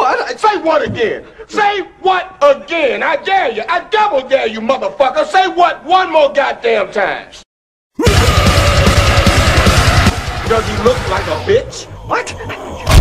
what? Say what again? Say what again? I dare you. I double dare you, motherfucker. Say what one more goddamn time. Does he look like a bitch? What?